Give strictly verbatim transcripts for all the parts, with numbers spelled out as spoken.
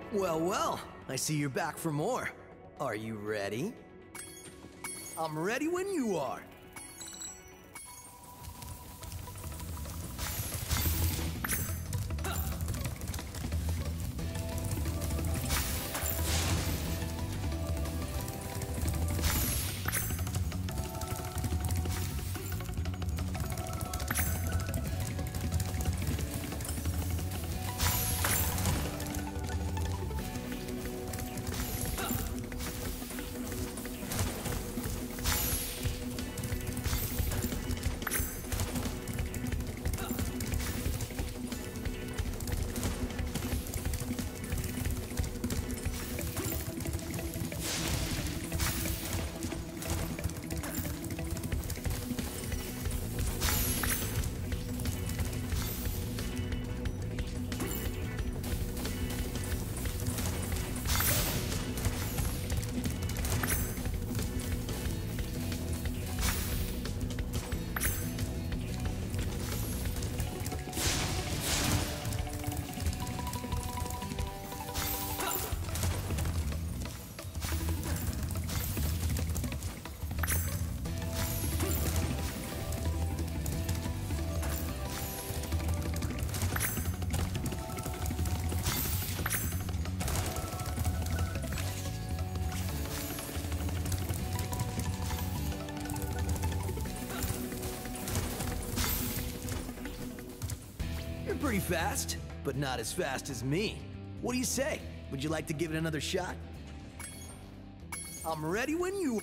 Well, well, I see you're back for more. Are you ready? I'm ready when you are. You're pretty fast, but not as fast as me. What do you say? Would you like to give it another shot? I'm ready when you...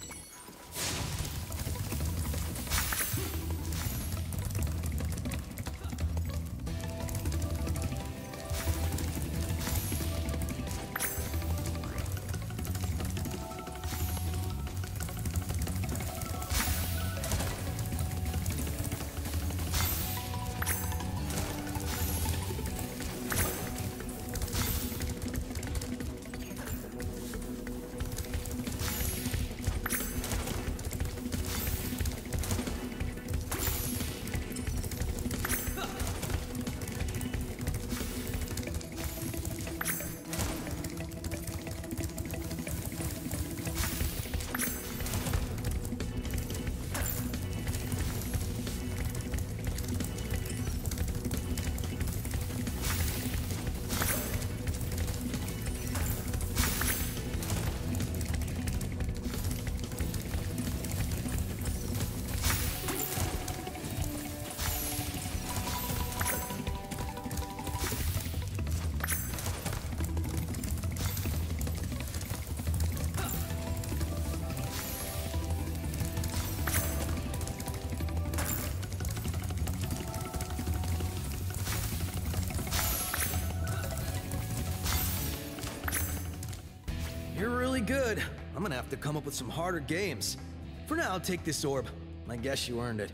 You're really good. I'm gonna have to come up with some harder games. For now, I'll take this orb. I guess you earned it.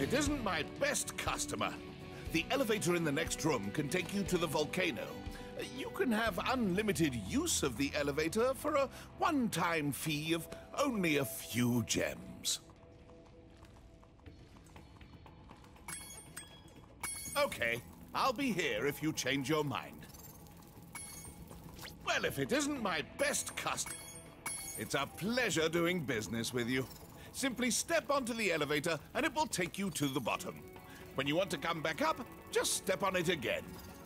if it isn't my best customer. The elevator in the next room can take you to the volcano. You can have unlimited use of the elevator for a one-time fee of only a few gems. Okay, I'll be here if you change your mind. Well, if it isn't my best customer, it's a pleasure doing business with you. Simply step onto the elevator and it will take you to the bottom. When you want to come back up, just step on it again.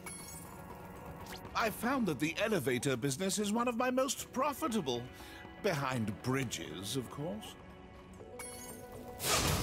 I found that the elevator business is one of my most profitable. Behind bridges, of course.